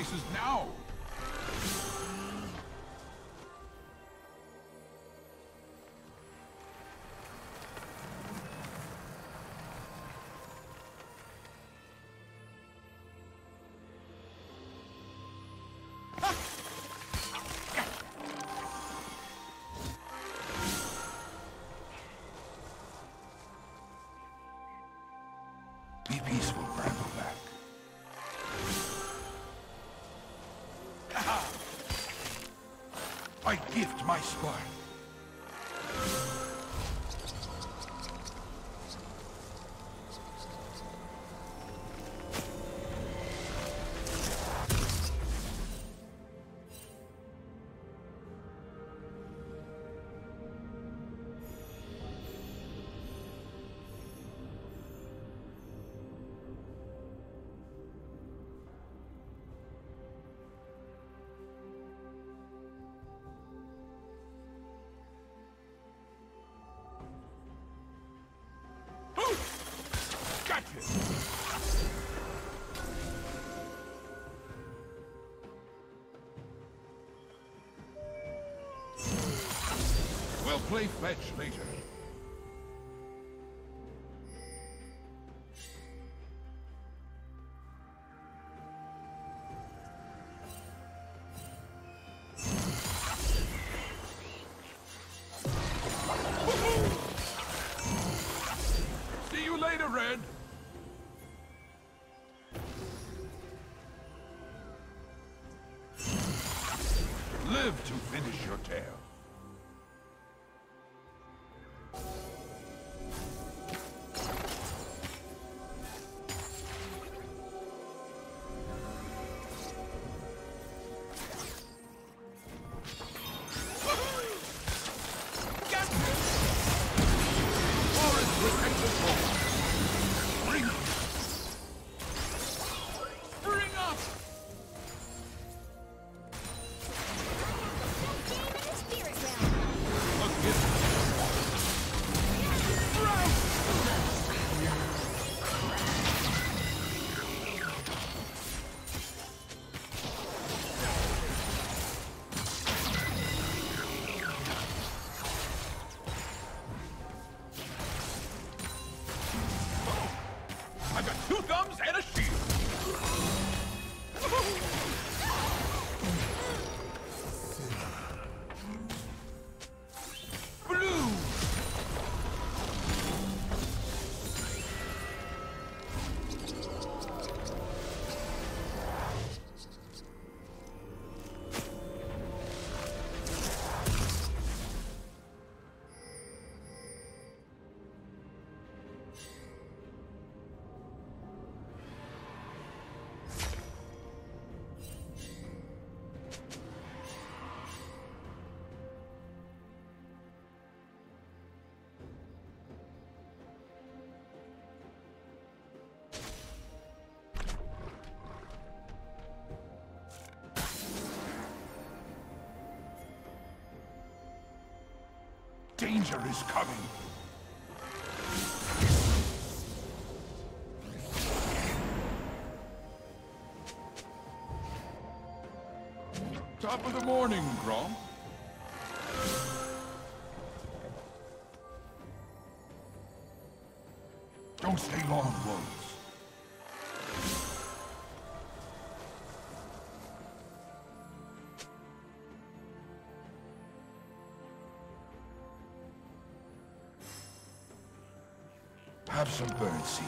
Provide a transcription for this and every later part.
pieces now! Be peaceful, Brambleback. I gift my spark. We'll play fetch later. See you later, Red. Live to finish your tale. I've got 2 thumbs and a shield! Blue! Danger is coming. Top of the morning, Grom. Don't stay long, Wolves. Have some birdseed.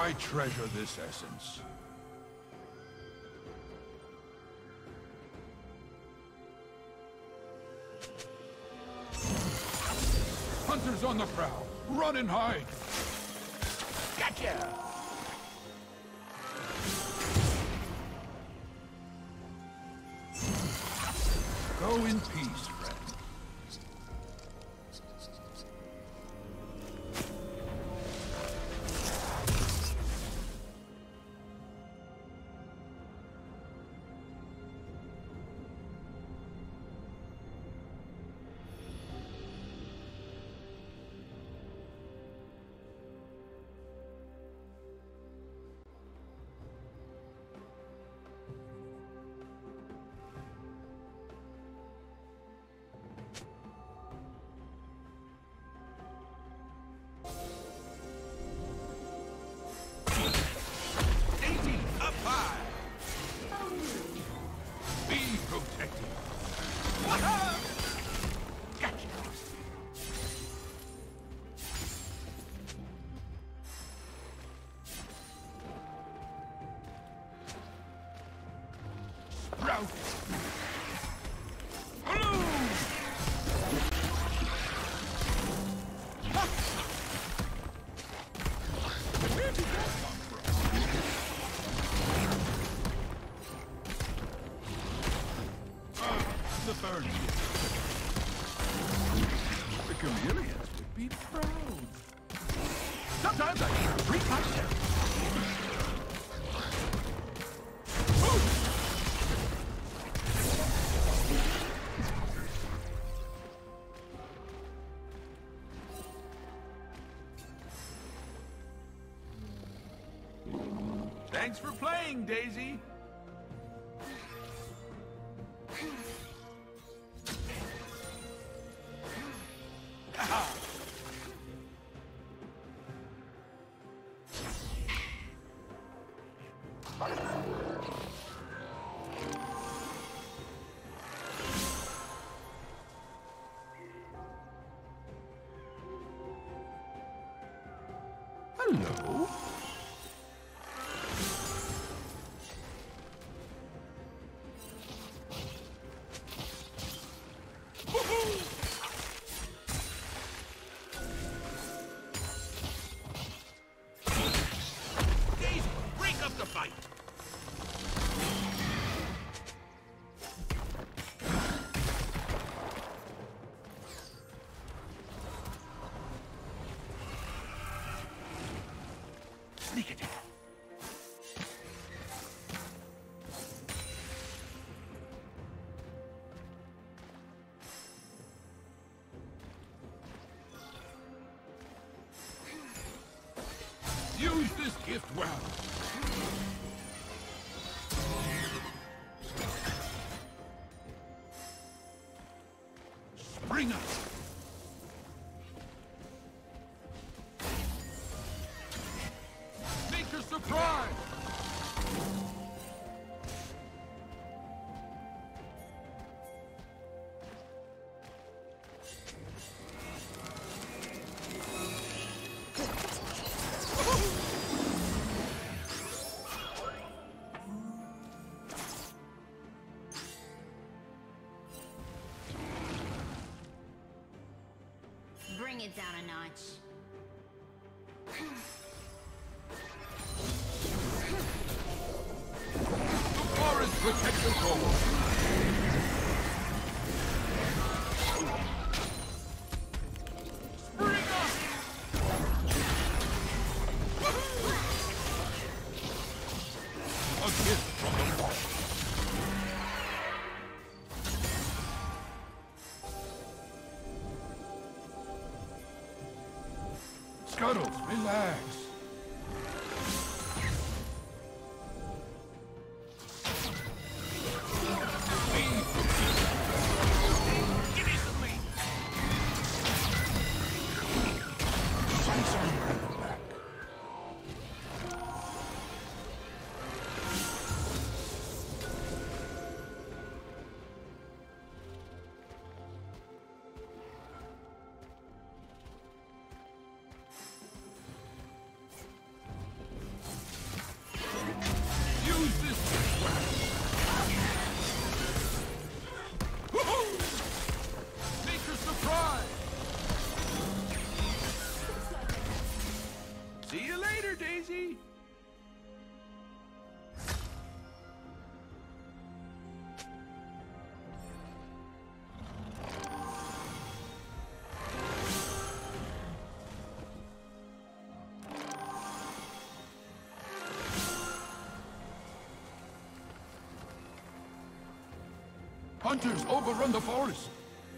I treasure this essence. Hunters on the prowl! Run and hide! Gotcha! Go in peace, friend. The chameleons would be proud. Sometimes I need a treat myself. Thanks for playing, Daisy. Hello? Daisy, break up the fight! Sneak attack. Use this gift well. Spring up. Make a surprise. Bring it down a notch. The forest protects us all. Spring up. A gift from the forest. Scuttles, relax. Give me some meat! Slice our breath back. Hunters overrun the forest.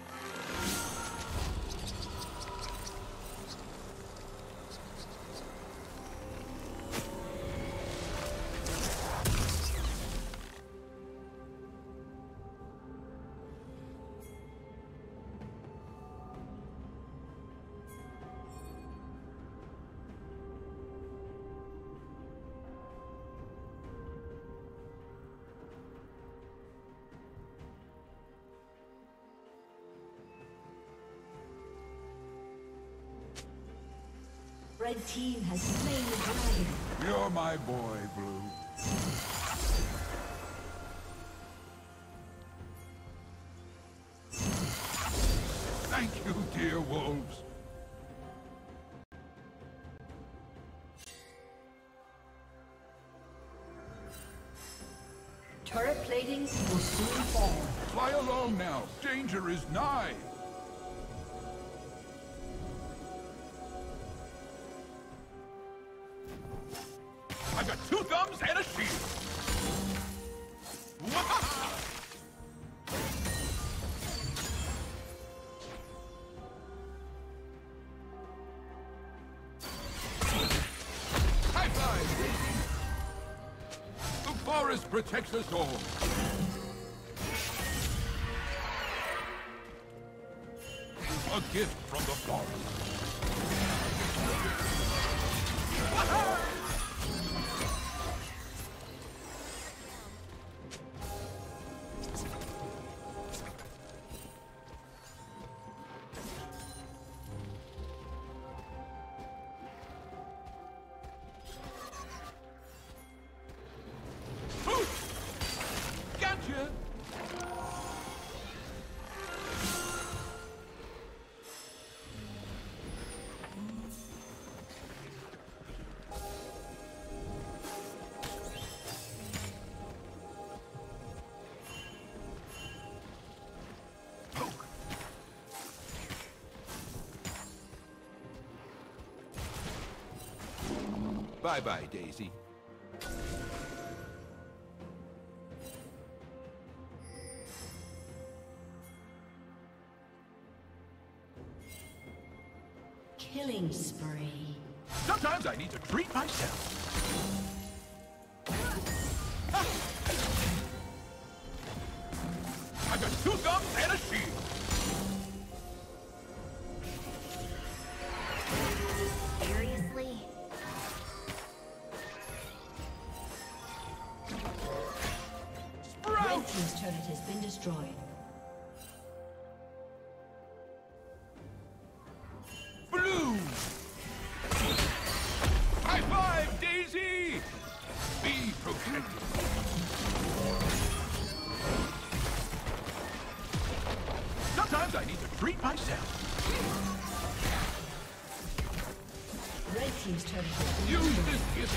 Red team has slain the dragon. You're my boy, Blue. Thank you, dear wolves. Turret plating will soon fall. Fly along now. Danger is nigh. I got 2 thumbs and a shield. High five, Daisy. The forest protects us all. A gift from the forest. Gotcha! Poke! Bye-bye, Daisy. Killing spree. Sometimes I need to treat myself. I got 2 thumbs and a shield. Seriously? Red team's turret has been destroyed. Blue! High five, Daisy! Be protected. Sometimes I need to treat myself. Red team's turret has been Use destroyed. this gift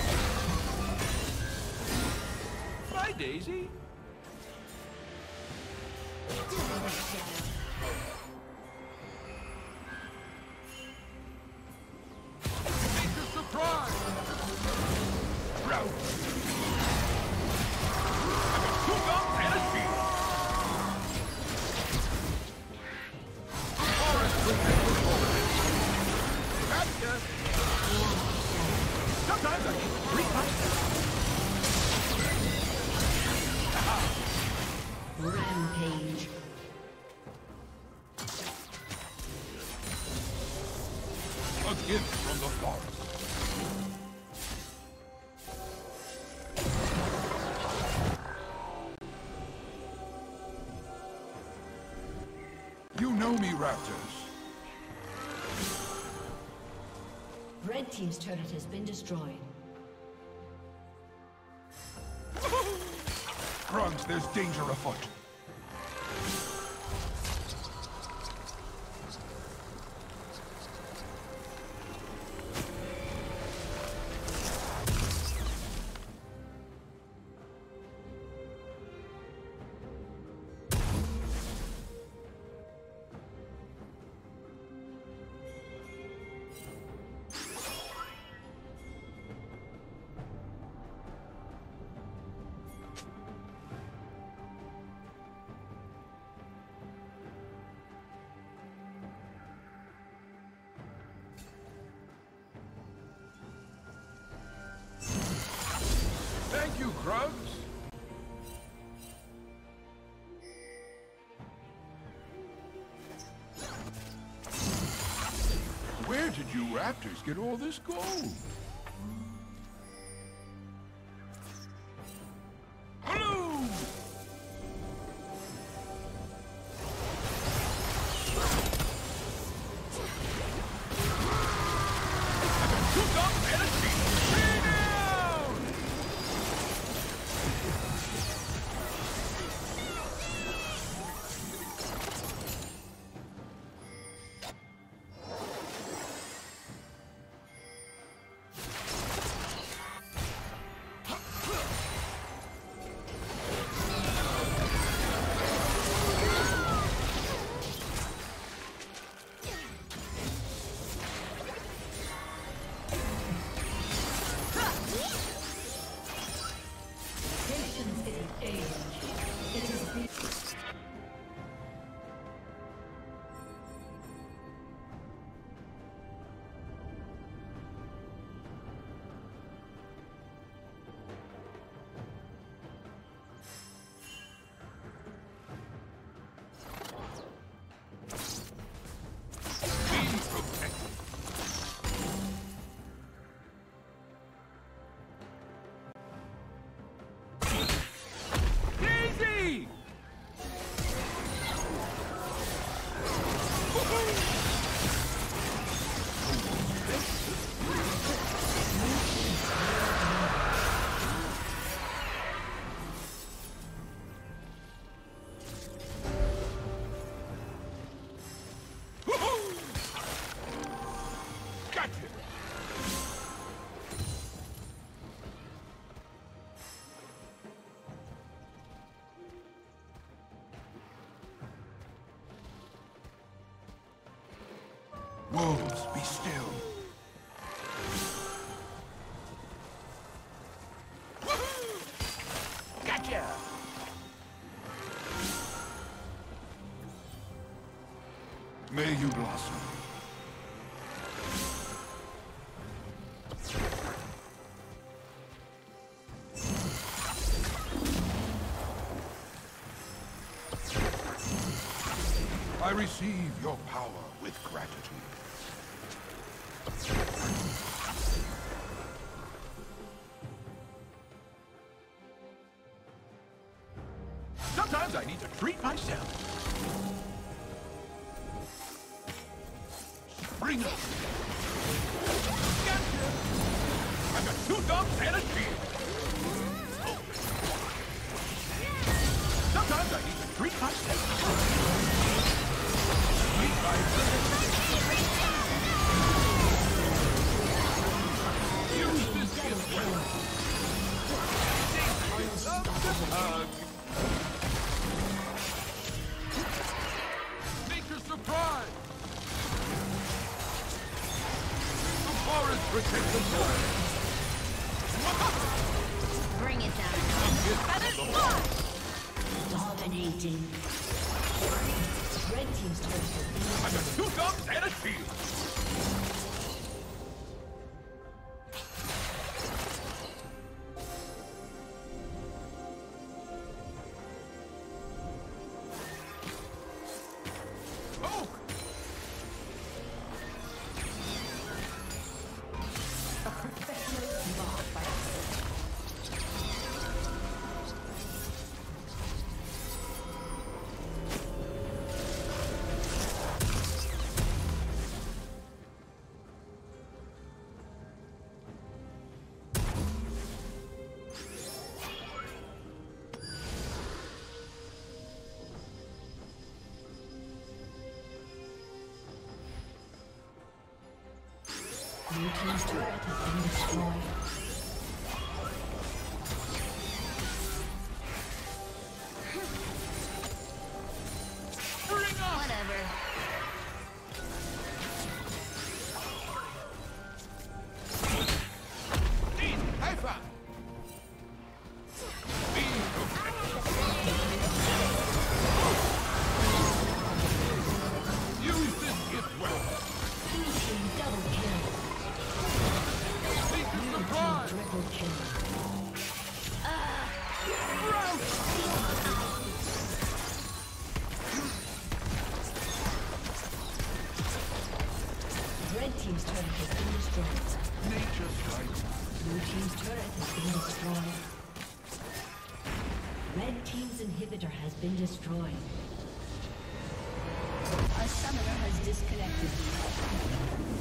now. Bye, Daisy. Major surprise! Rout! I got 2 guns and a shield. The forest protects us all. Gotcha! Sometimes I need to treat myself. Rampage. A gift from the forest. You know me, Raptors. Red team's turret has been destroyed. Grunts, there's danger afoot. scrubs. Where did you raptors get all this gold? Blue! Two guns and a team! Stay down! Wolves, be still. Gotcha! May you blossom. I receive your power with gratitude. Sometimes I need to treat myself. Spring up. Gotcha. I've got 2 dumps and a shield. Oh. Sometimes I need to treat myself. Use this gift well. I love this hug. Nature's surprise. The forest protects the forest. Bring it down. Dominating. Red team's turret has I've got 2 dumps and a shield. Blue team's turret has been destroyed. Whatever. High five. Use this gift well. Blue team double kill. Nature's surprise. Blue team's turret has been destroyed. Red team's inhibitor has been destroyed. A summoner has disconnected.